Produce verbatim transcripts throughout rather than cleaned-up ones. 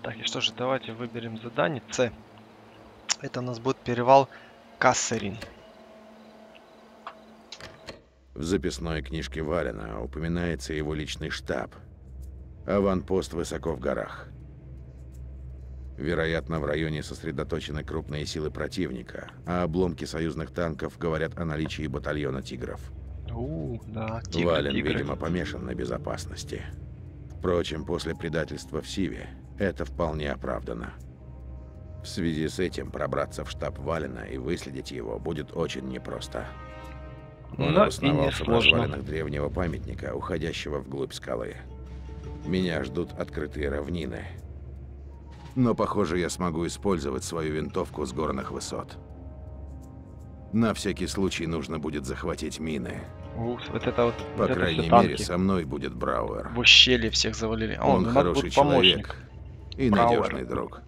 Так, и что же, давайте выберем задание С. Это у нас будет перевал Кассерин. В записной книжке Валена упоминается его личный штаб. Аванпост высоко в горах. Вероятно, в районе сосредоточены крупные силы противника, а обломки союзных танков говорят о наличии батальона тигров. У, да, тигры, Вален, тигры. видимо, помешан на безопасности. Впрочем, после предательства в Сиве это вполне оправдано. В связи с этим пробраться в штаб Валена и выследить его будет очень непросто. Он Но и обосновался в несложно. развалинах древнего памятника, уходящего вглубь скалы. Меня ждут открытые равнины. Но, похоже, я смогу использовать свою винтовку с горных высот. На всякий случай нужно будет захватить мины. У, вот это вот. По вот это крайней все мере, танки. со мной будет Брауэр. В ущелье всех завалили. А, Он ну, надо хороший будет человек помощник. и Брауэр. надежный друг.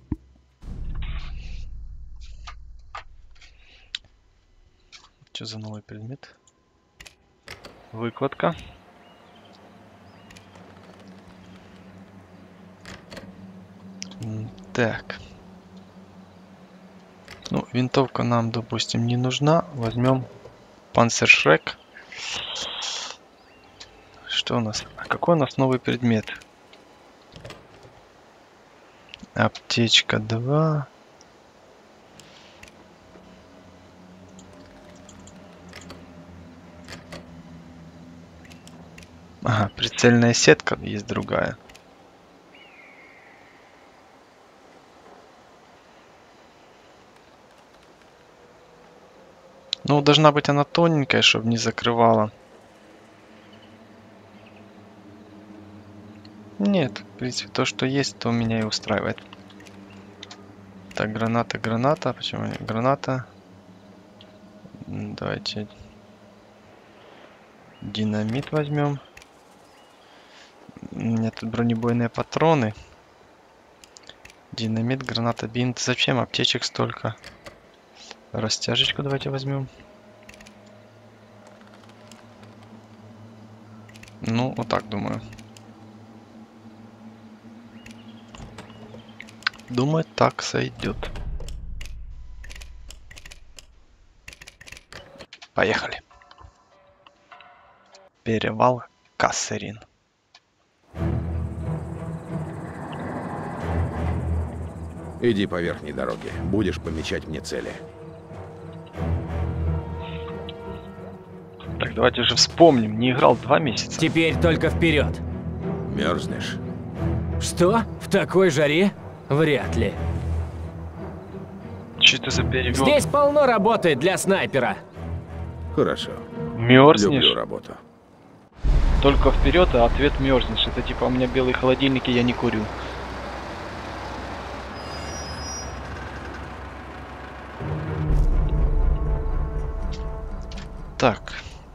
Что за новый предмет? Выкладка. М, Так. Ну, винтовка нам, допустим, не нужна. Возьмем Панцершрек. Что у нас? А какой у нас новый предмет? Аптечка два. Ага, прицельная сетка есть другая. Ну, должна быть она тоненькая, чтобы не закрывала. Нет, в принципе, то, что есть, то меня и устраивает. Так, граната, граната. Почему не граната? М, Давайте динамит возьмем. У меня тут бронебойные патроны. Динамит, граната, бинт. Зачем аптечек столько? Растяжечку давайте возьмем. Ну, вот так думаю. Думаю, так сойдет. Поехали. Перевал Кассерин. Иди по верхней дороге. Будешь помечать мне цели. Так, давайте же вспомним. Не играл два месяца. Теперь только вперед. Мерзнешь? Что? В такой жаре? Вряд ли. Что это за перевел? Здесь полно работы для снайпера. Хорошо. Мерзнешь? Люблю работу. Только вперед, а ответ мерзнешь. Это типа у меня белые холодильники, я не курю. Так.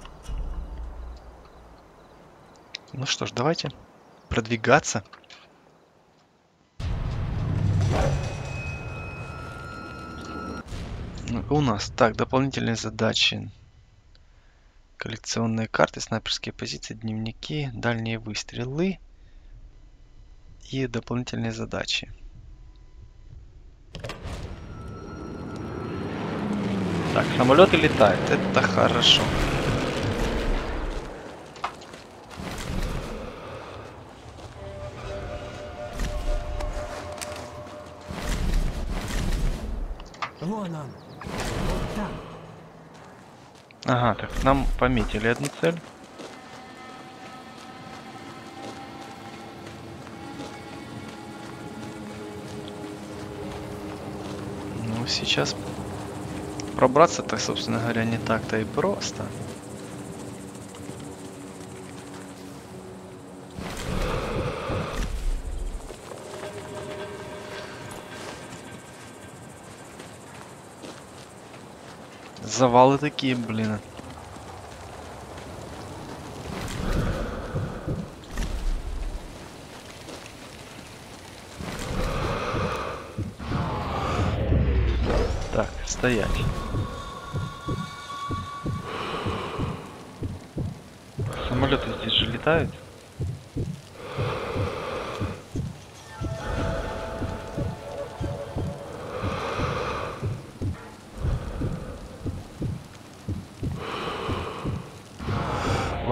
Ну что ж, давайте продвигаться. Ну, у нас так, дополнительные задачи. Коллекционные карты, снайперские позиции, дневники, дальние выстрелы и дополнительные задачи. Так, самолеты летают, это хорошо. Вон он. Вот там. Ага, так, нам пометили одну цель. Ну, сейчас пробраться-то, собственно говоря, не так-то и просто. Завалы такие, блин. Так, стоять. Самолеты здесь же летают.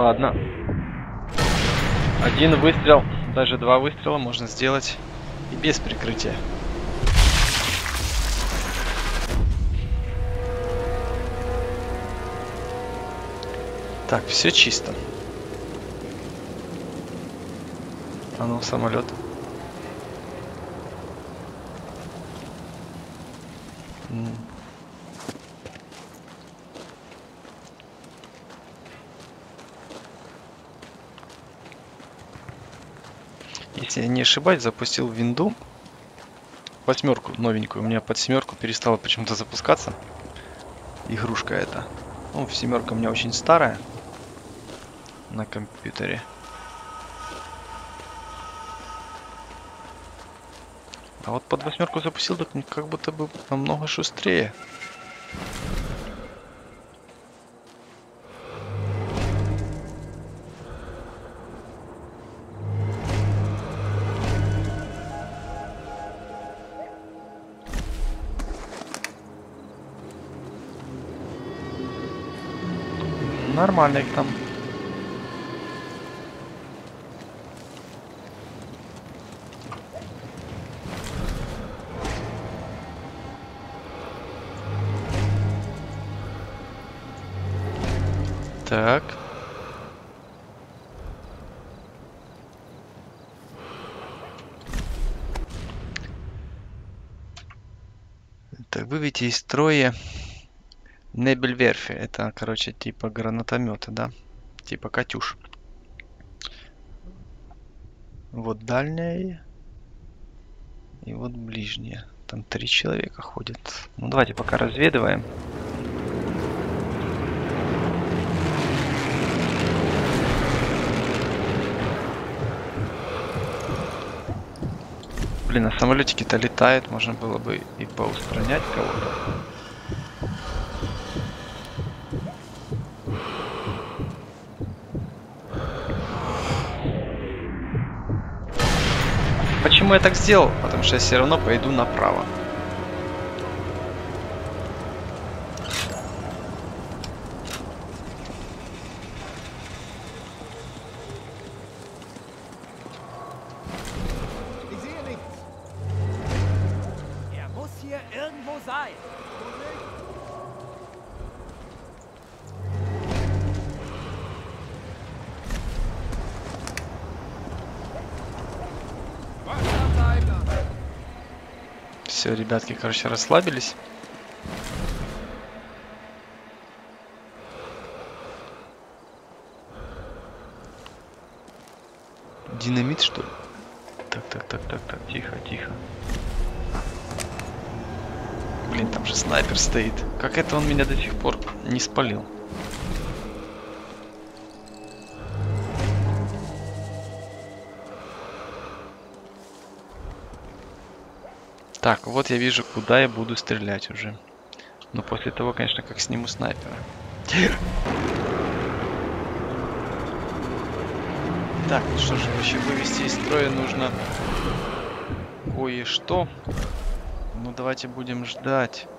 Ладно. Один выстрел, даже два выстрела можно сделать и без прикрытия. Так, все чисто. А ну, самолет. М. Если я не ошибаюсь, запустил винду. Восьмерку новенькую. У меня под семерку перестала почему-то запускаться. Игрушка эта. Ну, семерка у меня очень старая. На компьютере. А вот под восьмерку запустил, так как будто бы намного шустрее. Нормально их там. Так. Так, выведите из строя Небельверфи. Это, короче, типа гранатометы, да? Типа Катюш. Вот дальняя. И вот ближняя. Там три человека ходят. Ну, давайте пока разведываем. Блин, а самолетики-то летают. Можно было бы и поустранять кого-то. Почему я так сделал? Потому что я все равно пойду направо. Все, ребятки, короче, расслабились. Динамит, что ли? Так, так, так, так, так, тихо, тихо. Блин, там же снайпер стоит. Как это он меня до сих пор не спалил? Так, вот я вижу, куда я буду стрелять уже. Но после того, конечно, как сниму снайпера. Так, ну что же, вообще вывести из строя нужно кое-что. Ну, давайте будем ждать.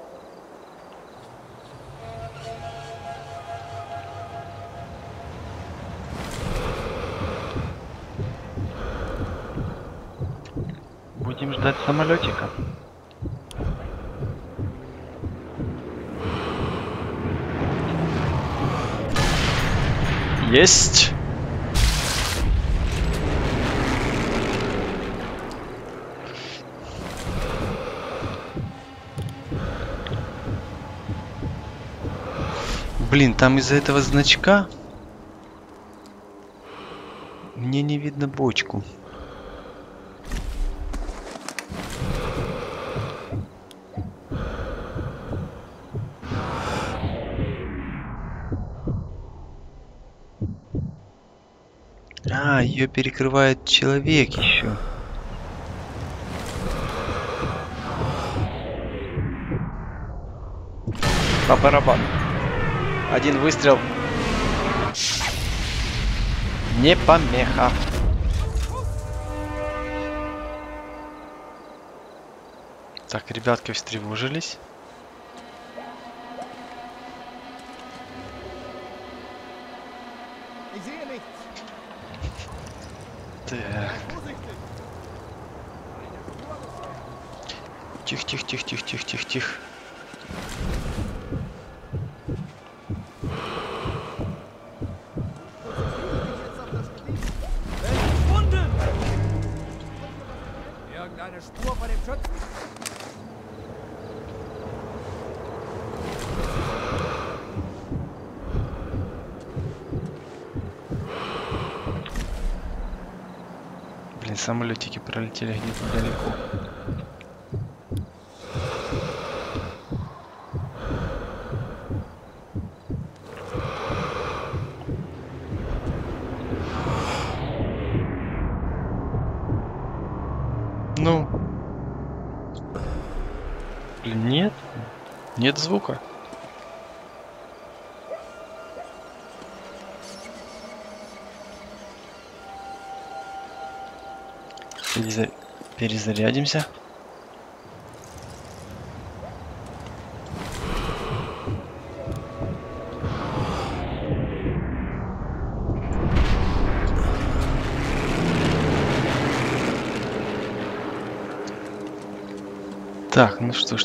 Будем ждать самолетика. Есть! Блин, там из-за этого значка мне не видно бочку. А, ее перекрывает человек еще. По барабану. Один выстрел. Не помеха. Так, ребятки встревожились. Ik zie je Тихо, тихо, тихо, тихо, тихо, тихо, тихо. Irgendeine Spur von dem Schützen? Блин, самолетики пролетели где-то далеко. Ну. Блин, нет. Нет звука. Переза... Перезарядимся. Так, ну что ж.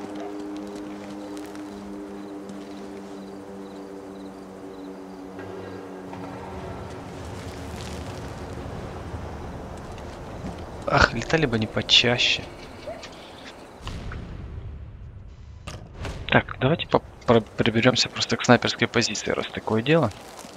Ах, летали бы не почаще. Так, давайте приберемся просто к снайперской позиции, раз такое дело.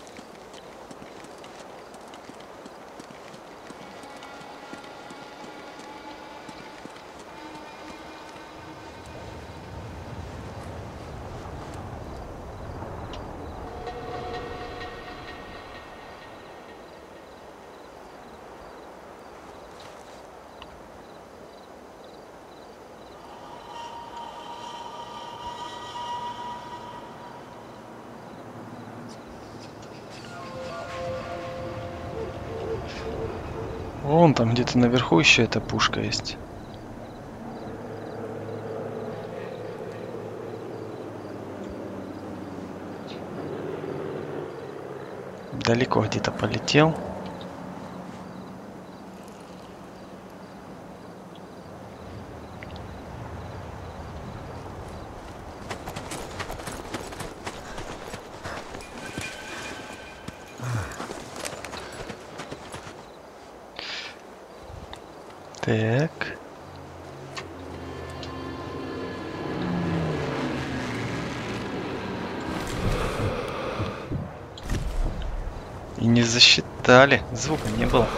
Вон там где-то наверху еще эта пушка есть. Далеко где-то полетел. Так. И не засчитали. Звука не было.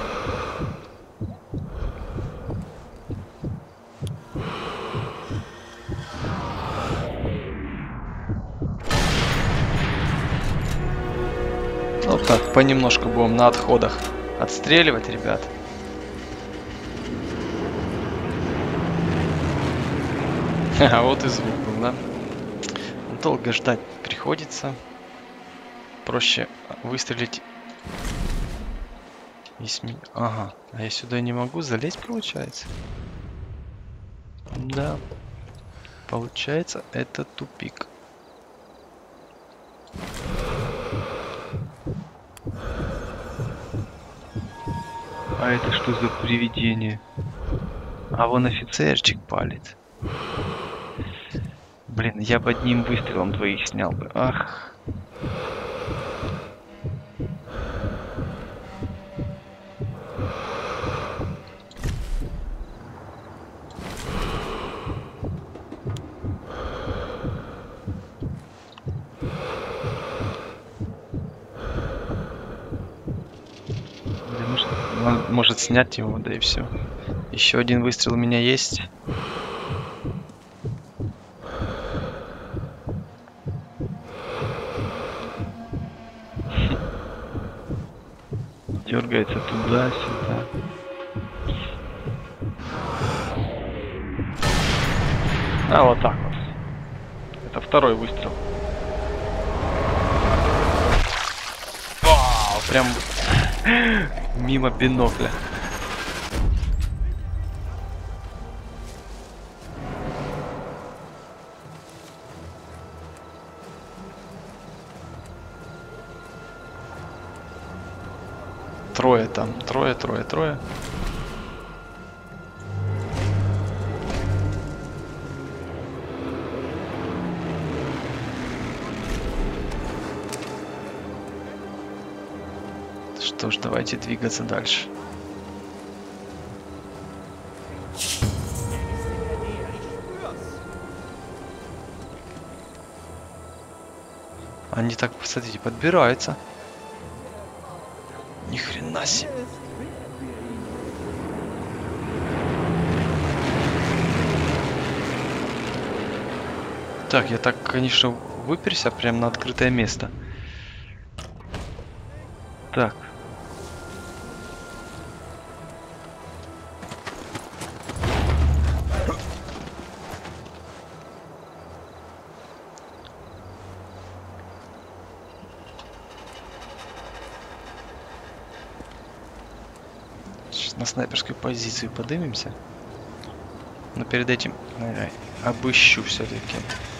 Вот так, понемножку будем на отходах отстреливать, ребят. А вот и звук был, да? Долго ждать приходится. Проще выстрелить. И сме... Ага, а я сюда не могу залезть, получается? Да. Получается, это тупик. А это что за привидение? А вон офицерчик палит. Блин, я бы одним выстрелом двоих снял бы. Ах. Блин, может, он может снять его, да и все. Еще один выстрел у меня есть. Дергается туда-сюда. А вот так вот. Это второй выстрел. Вау, прям мимо бинокля. Трое там, трое, трое, трое. Что ж, давайте двигаться дальше. Они так, посмотрите, подбираются. Ни хрена себе. Так, я так, конечно, выперся прямо на открытое место. Так. Сейчас на снайперскую позицию поднимемся. Но перед этим наверное, обыщу все-таки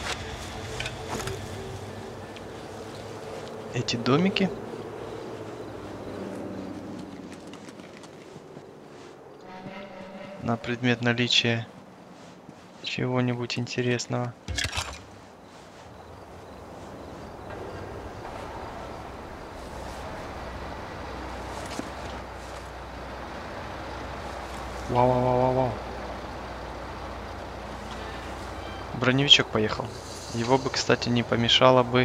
эти домики. На предмет наличия чего-нибудь интересного. Вау-вау-вау-вау. Броневичок поехал. Его бы, кстати, не помешало бы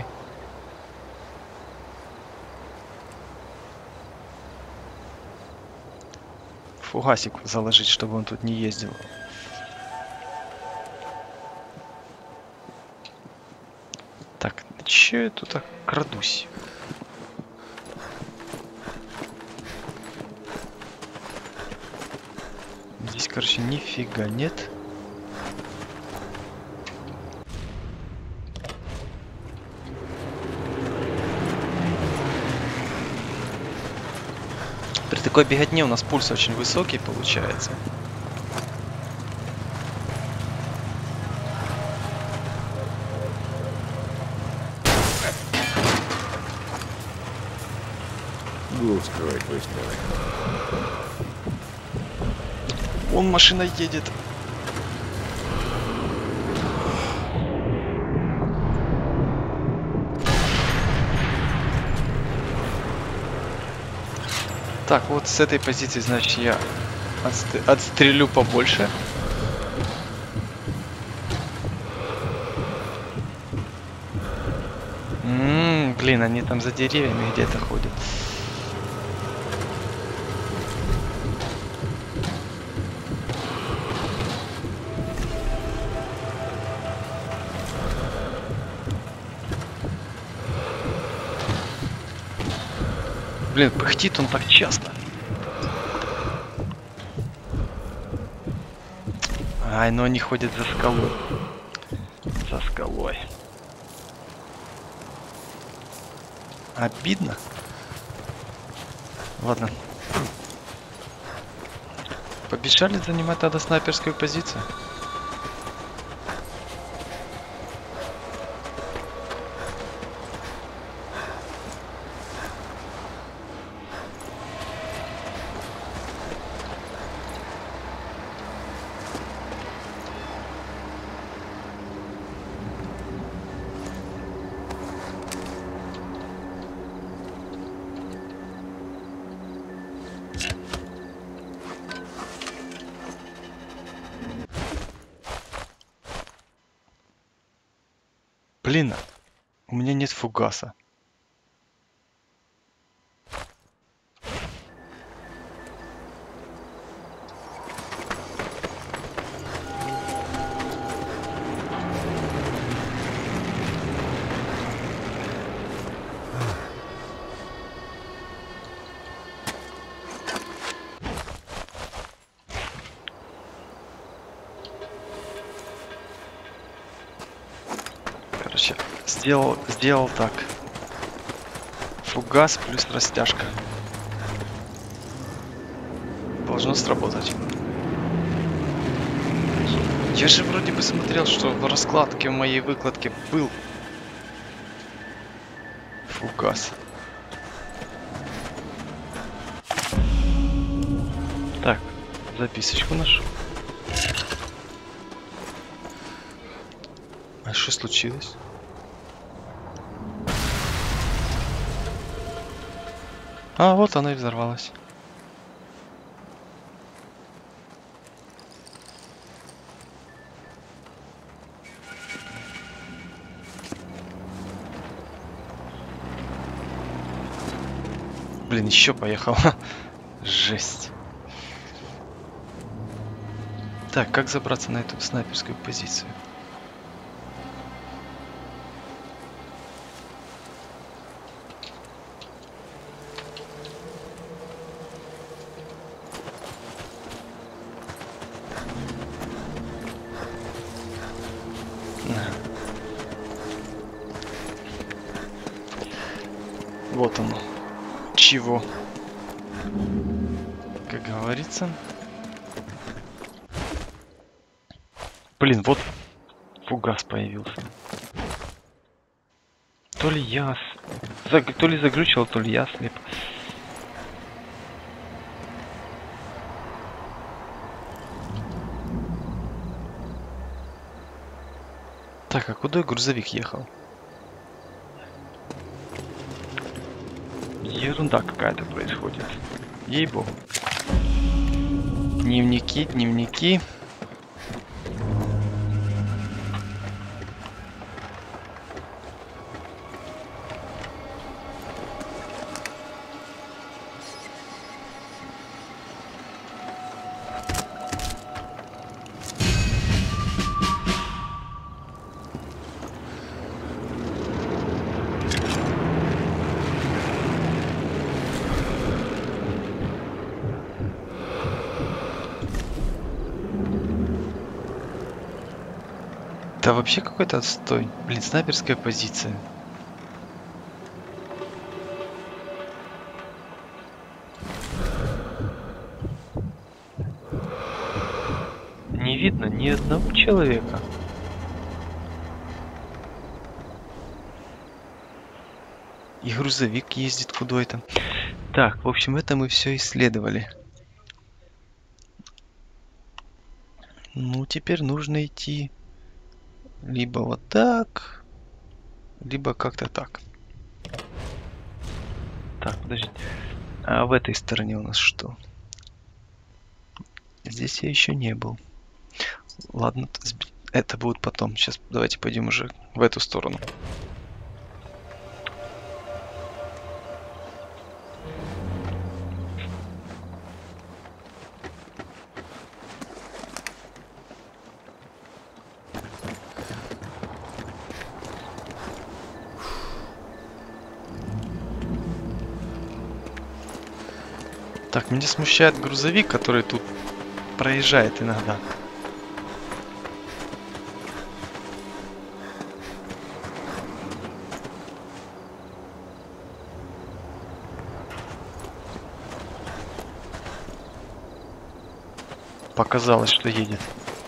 фугасик заложить, чтобы он тут не ездил. Так, че я тут так крадусь? Здесь, короче, нифига нет. При такой беготне у нас пульс очень высокий получается. Гул скрывает выстрелы. Вон машина едет. Так, вот с этой позиции, значит, я отст- отстрелю побольше. М-м, блин, они там за деревьями где-то ходят. Блин, пыхтит он так часто. Ай, ну они ходят за скалой. За скалой. Обидно. Ладно. Побежали занимать тогда снайперскую позицию. Блин, у меня нет фугаса. Короче, сделал, сделал так. Фугас плюс растяжка. Должно сработать. Я же вроде бы смотрел, что в раскладке в моей выкладке был фугас. Так, записочку нашу. А что случилось? А, вот она и взорвалась. Блин, еще поехал. Жесть. Так, как забраться на эту снайперскую позицию? Вот оно. Чего? Как говорится. Блин, вот фугас появился. То ли я... с- заг- То ли заглючил, то ли я слеп. Так, а куда грузовик ехал? Ерунда какая-то происходит. Ей-богу. Дневники, дневники. Да вообще какой-то отстой. Блин, снайперская позиция. Не видно ни одного человека. И грузовик ездит куда-то. Так, в общем, это мы все исследовали. Ну, теперь нужно идти либо вот так, либо как-то так. Так, подожди. А в этой стороне у нас что? Здесь я еще не был. Ладно, т- сб- это будет потом. Сейчас давайте пойдем уже в эту сторону. Так, меня смущает грузовик, который тут проезжает иногда. Показалось, что едет.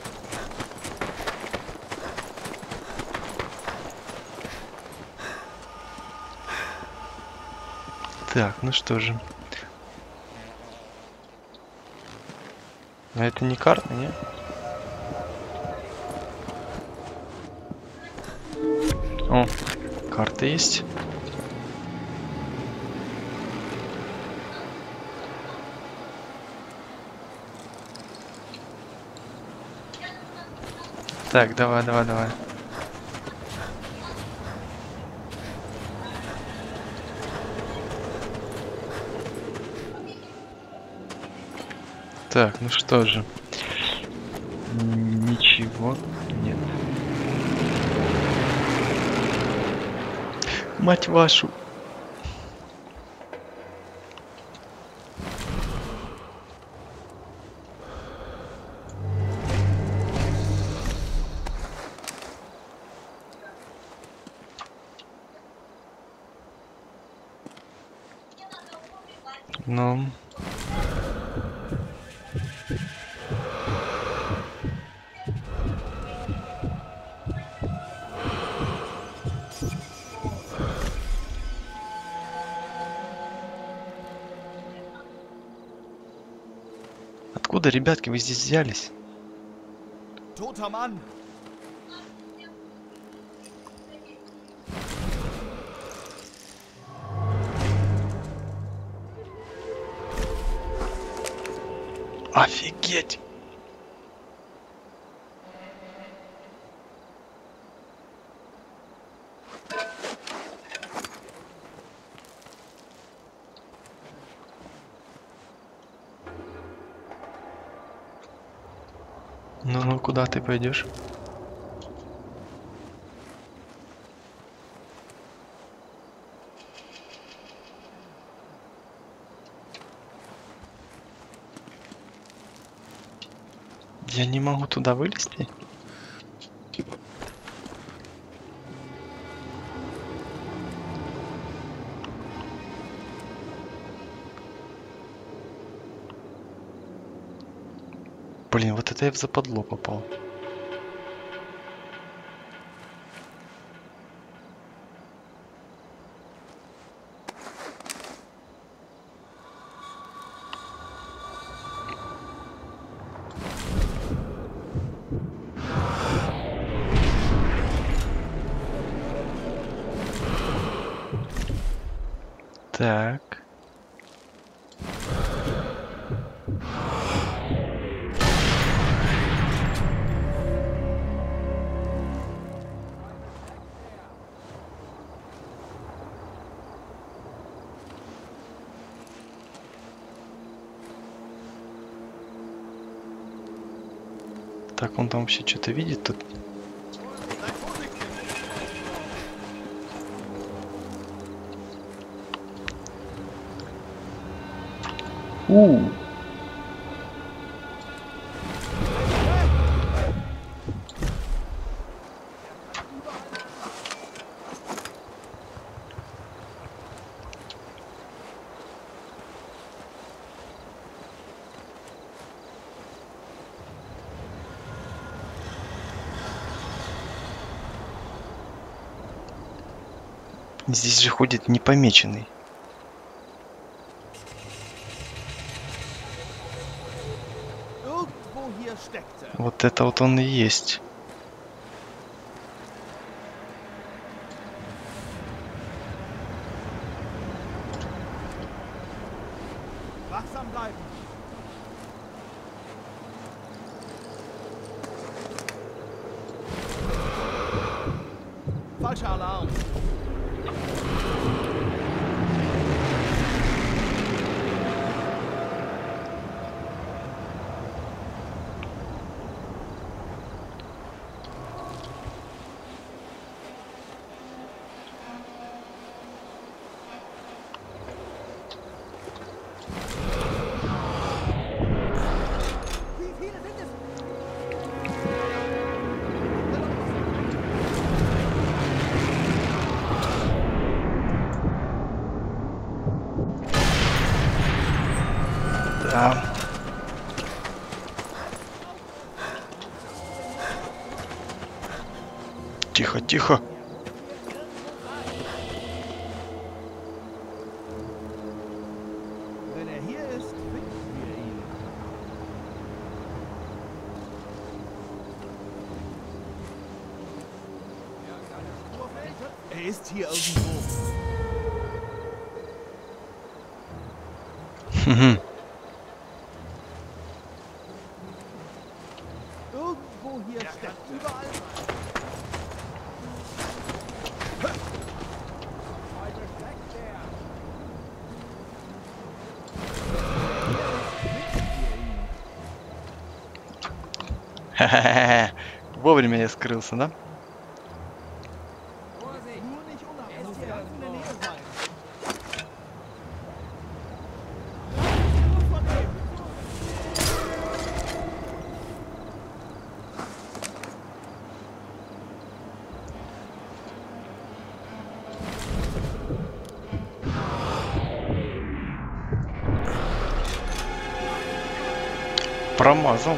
Так, ну что же. А это не карта, не? О, карта есть. Так, давай, давай, давай. Так, ну что же. М, Ничего нет. Мать вашу. Ну. Откуда, ребятки, вы здесь взялись? Toter Mann! Офигеть! Ну, ну, куда ты пойдешь? Я не могу туда вылезти. Блин, вот это я в западло попал. Так. Так, он там вообще что-то видит тут? У. Здесь же ходит непомеченный. Irgendwo hier steckt er. Вот это вот он и есть. Wachsam bleiben. Falscher Alarm. Wie viele sind es? Да. Тихо, тихо. Wenn er hier ist, finden wir ihn. Er ist hier irgendwo. Мгм. Irgendwo hier steckt er. Überall. Ха-ха-ха. Вовремя я скрылся, да? Nur nicht unabhängig. Er muss ganz in der Nähe sein. Nur von ihm. Промазал.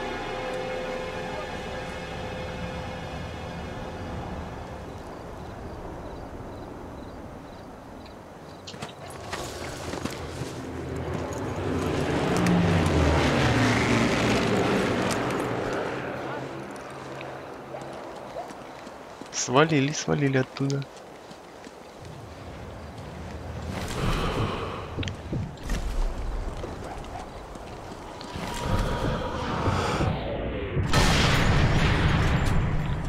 Свалили, свалили оттуда.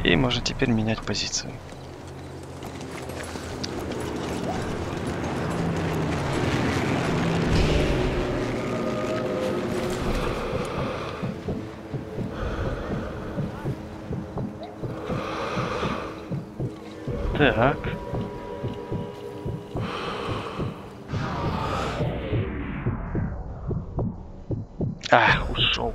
И можно теперь менять позицию. Так. А, ушел.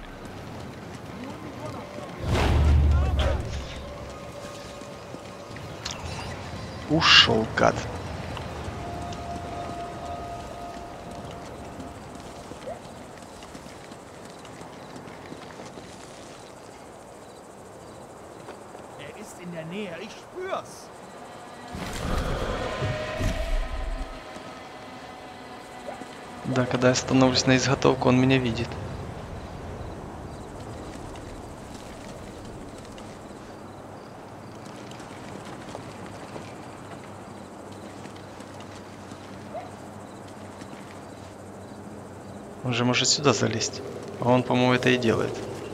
Ушел, гад. Er ist in der Nähe, ich spür's. Да, когда я становлюсь на изготовку, он меня видит. Он же может сюда залезть. А он, по-моему, это и делает.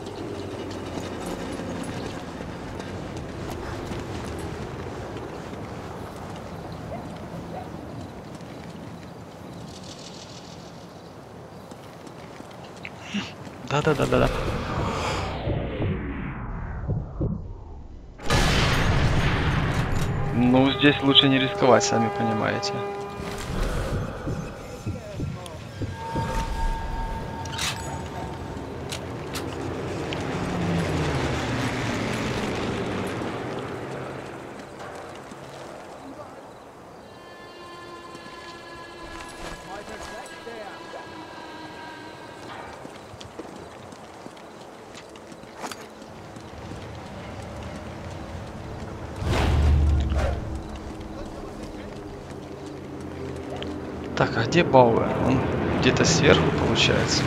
Да-да-да-да-да. Ну, здесь лучше не рисковать, сами понимаете. Так, а где Бауэр? Он где-то сверху, получается.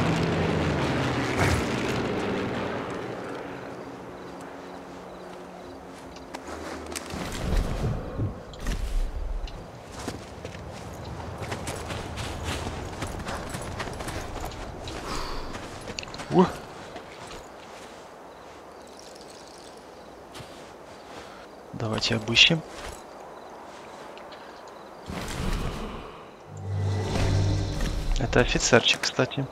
Ух. Давайте обыщем. Это офицерчик, кстати.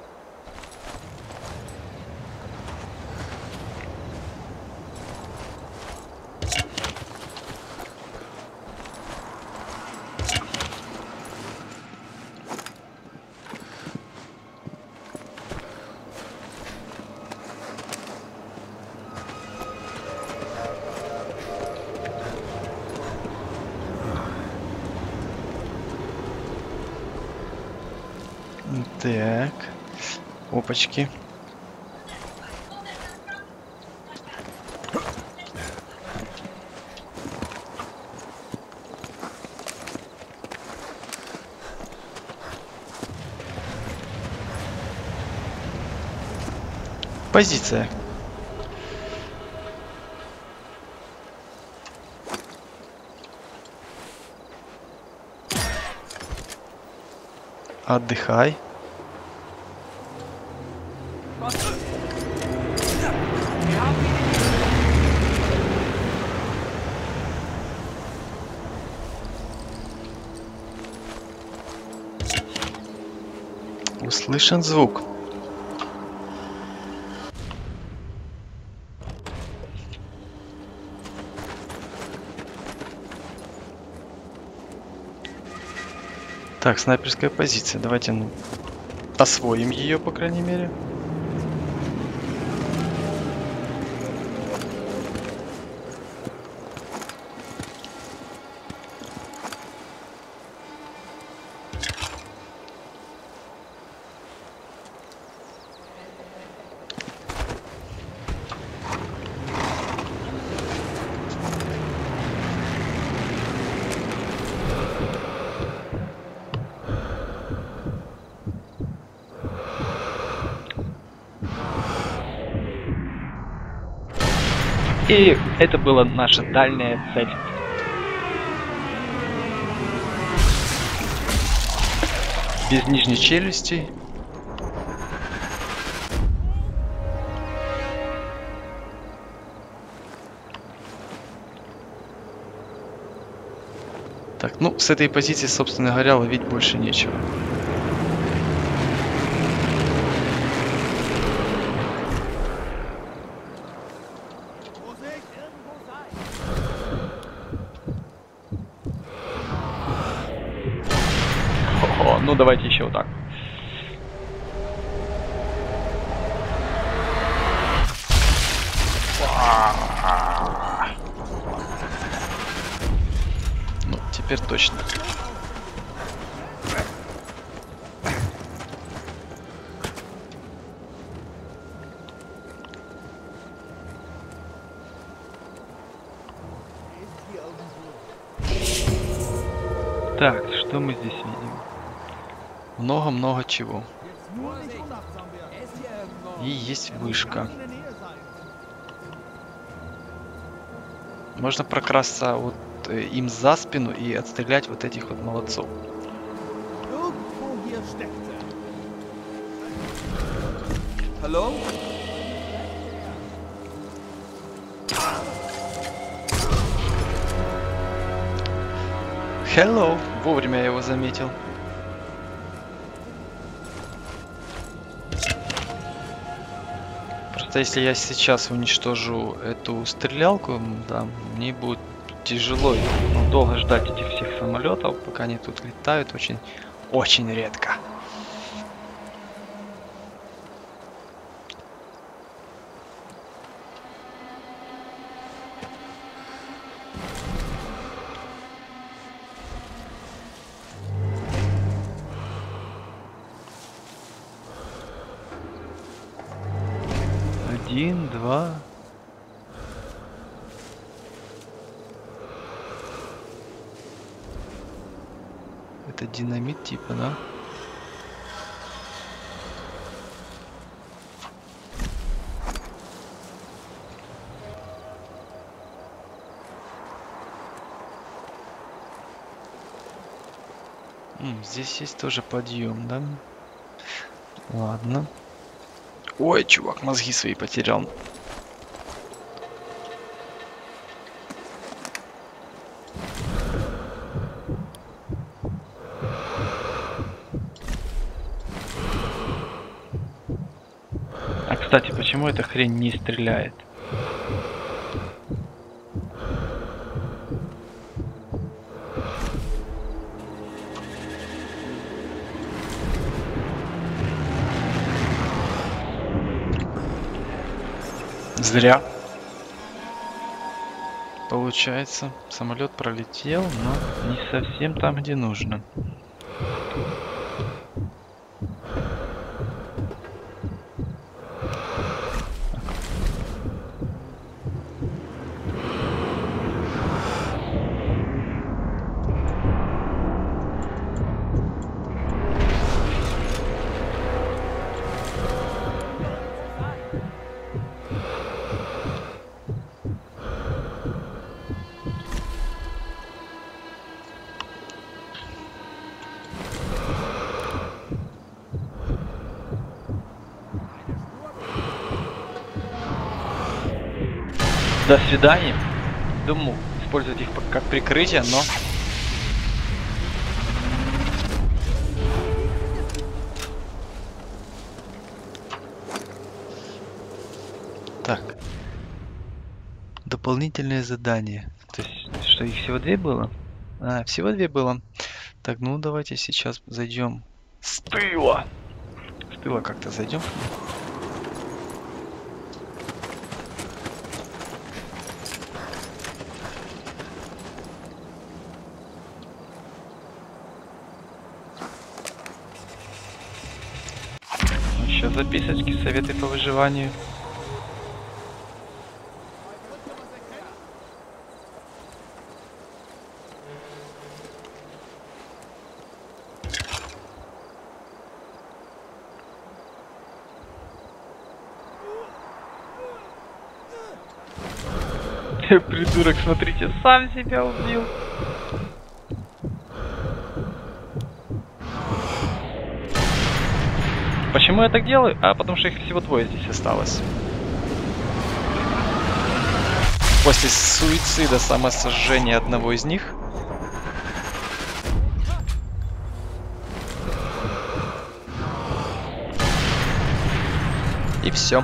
Так. Опачки. Позиция. Отдыхай. Услышан звук. Так, снайперская позиция. Давайте ну, освоим ее, по крайней мере. И это была наша дальняя цель. Без нижней челюсти. Так, ну, с этой позиции, собственно говоря, ловить больше нечего. Vorsicht, irgendwo sein. О, ну давайте еще вот так. Ну, теперь точно. Так, что мы здесь видим? Много-много чего. Nur nicht unachtsam werden. И есть вышка. In der Nähe sein. Можно прокрасться вот э, им за спину и отстрелять вот этих вот молодцов. Irgendwo hier steckt er. Hallo? Hello! Вовремя я его заметил. Просто если я сейчас уничтожу эту стрелялку, м, да, мне будет тяжело и, ну, долго ждать этих всех самолетов, пока они тут летают, очень, очень редко. Один, два. Это динамит типа, да? М, здесь есть тоже подъем, да? Ладно. Ой, чувак, мозги свои потерял. А кстати, почему эта хрень не стреляет? Зря. Получается, самолет пролетел, но не совсем там, где нужно. До свидания. Думаю, использовать их как прикрытие, но... Так. Дополнительное задание. То есть, что их всего две было? А, всего две было. Так, ну давайте сейчас зайдем с тыла. С тыла как-то зайдем. Еще записочки, советы по выживанию. Придурок, смотрите, сам себя убил. Почему я так делаю? А потому что их всего двое здесь осталось. После суицида, самосожжения одного из них, И все.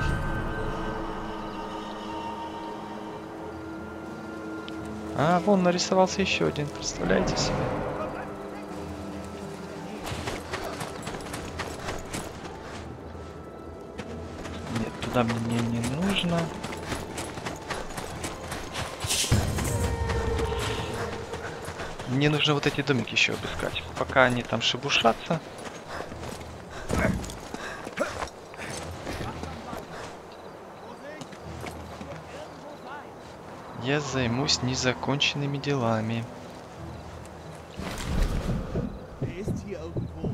А, вон нарисовался еще один, представляете себе? Нет, туда мне не нужно. Мне нужно вот эти домики еще обыскать. Пока они там шебушатся. Я займусь незаконченными делами. Er ist hier irgendwo.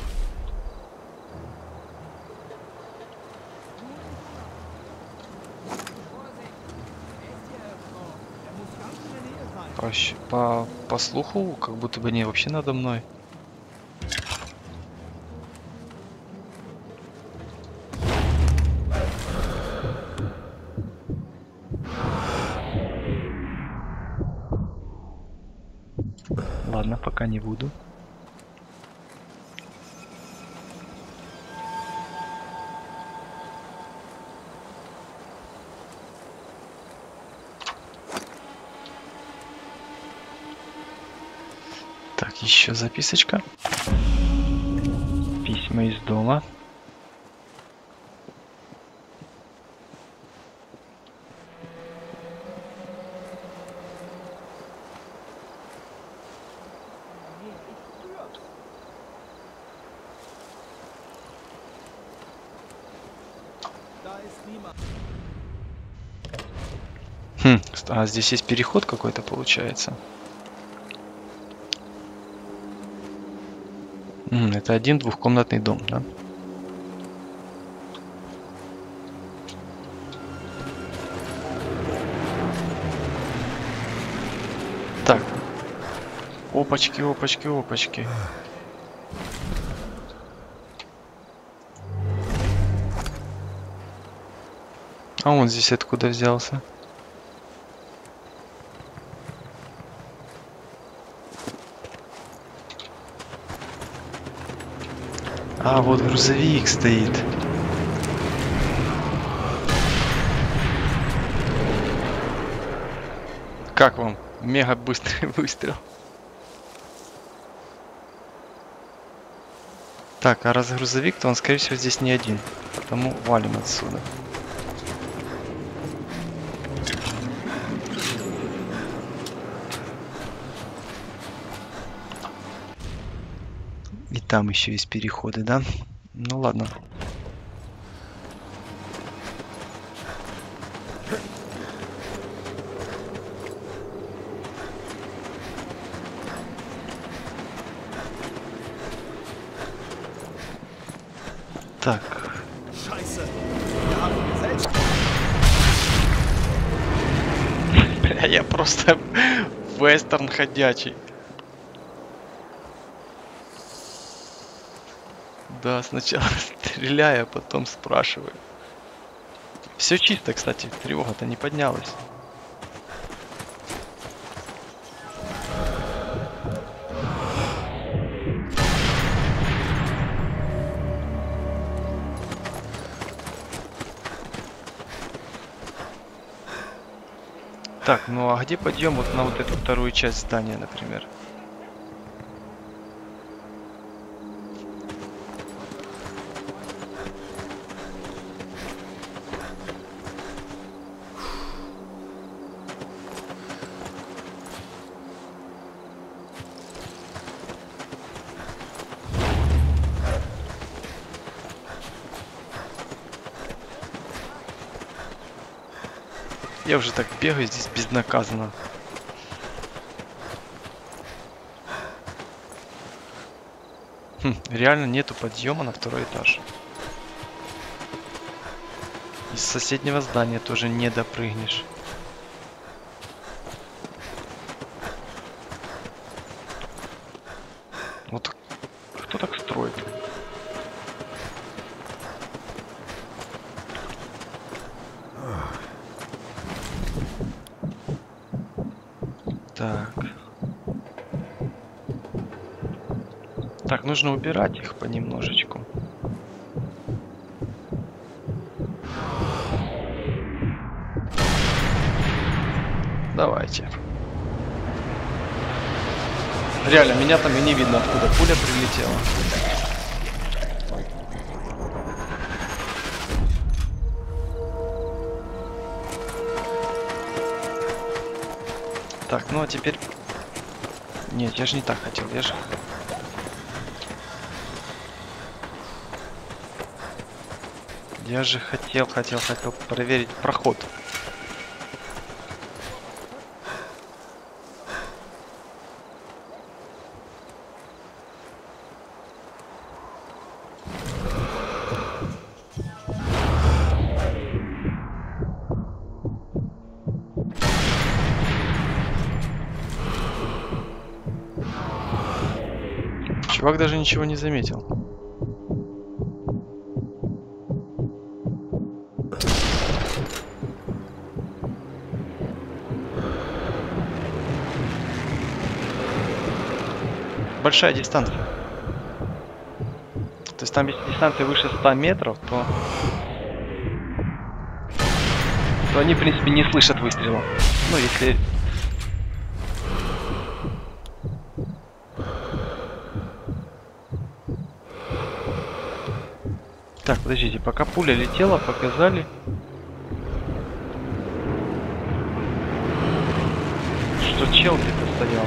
Er muss ganz in der Nähe sein. По, щ- по, по слуху, как будто бы не вообще надо мной. Ладно, пока не буду. Так, еще записочка. Письма из дома. Da ist niemand. Хм, а здесь есть переход какой-то, получается. М, это один двухкомнатный дом, да? Так. Опачки, опачки, опачки. А он здесь откуда взялся? А, вот грузовик стоит. Как вам? Мега быстрый выстрел. Так, а раз грузовик, то он, скорее всего, здесь не один. Потому валим отсюда. И там еще есть переходы, да? Ну ладно. Так. Scheiße. Wir haben Gesellschaft. Бля, я просто вестерн ходячий. Да, сначала стреляю, а потом спрашиваю. Все чисто, кстати, тревога-то не поднялась. Так, ну а где подъем вот на вот эту вторую часть здания, например? Я уже так бегаю здесь безнаказанно. Хм, реально нету подъема на второй этаж. Из соседнего здания тоже не допрыгнешь. Вот кто так строит? Так. Так, нужно убирать их понемножечку. Давайте. Реально, меня там и не видно, откуда пуля прилетела. Так, ну а теперь... Нет, я же не так хотел, я же... Я же хотел, хотел, хотел проверить проход. Чувак даже ничего не заметил. Большая дистанция. То есть там, если дистанция выше ста метров, то... то они, в принципе, не слышат выстрела. Ну, если... Так, подождите, пока пуля летела, показали... что чел где-то стоял.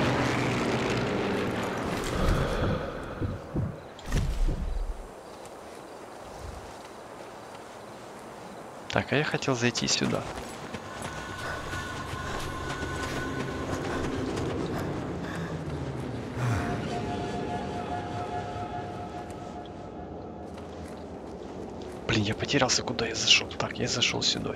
Так, а я хотел зайти сюда. Блин, я потерялся, куда я зашел. Так, я зашел сюда.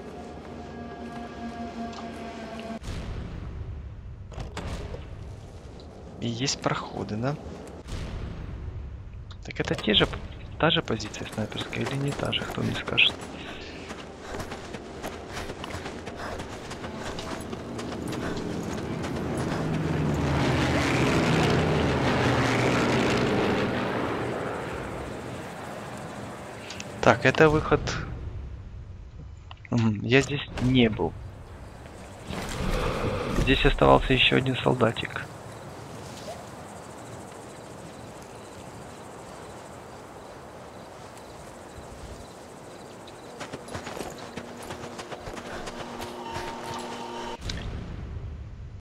И есть проходы, да? Так это те же, та же позиция снайперская или не та же, кто мне скажет? Так, это выход. Мгм, я здесь не был. Здесь оставался еще один солдатик.